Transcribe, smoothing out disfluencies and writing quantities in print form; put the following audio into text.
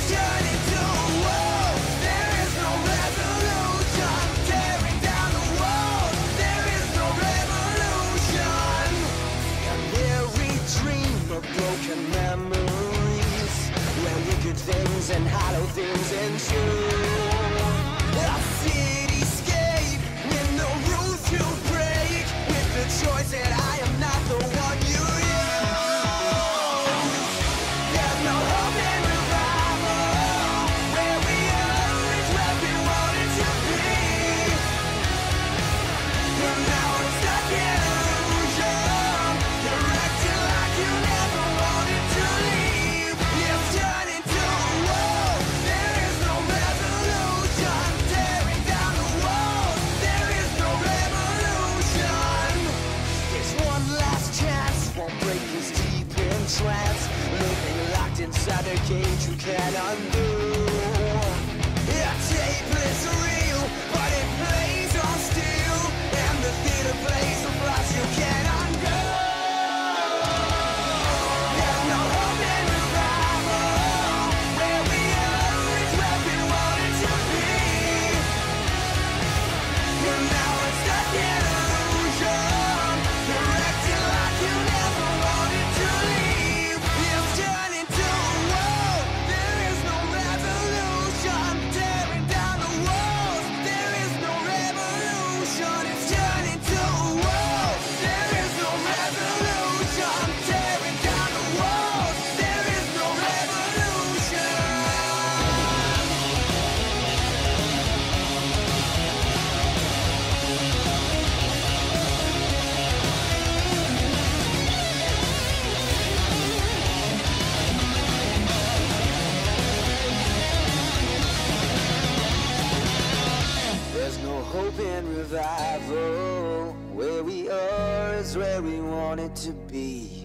turning to a war. There is no resolution. Tearing down the walls. There is no revolution. And every dream of broken memories, where wicked things and hollow things endure. A cityscape with no rules to break, with the choice that I am not the one you use. There's no hope in revival. Where we are is where we wanted to be. And now we're stuck in illusion. You're acting like you never wanted to leave. It's turning to a war. There is no resolution. Tearing down the walls. There is no revolution. There's one last chance. Won't break this deep in trance. Living locked inside a cage you can't undo. Yeah, tape is real, but it plays on steel. And the theater plays a price you can't undo. There's no hope in revival. Where we are is where we wanted to be. And now we're stuck in illusion. You're acting like you never wanted to leave. It's turning to a war. There is no revolution. Tearing down the walls. There is no revolution. It's turning to a war. There is no revolution. Tearing down the walls. There is no revolution. There's no hope in revival. Where we are is where we want it to be.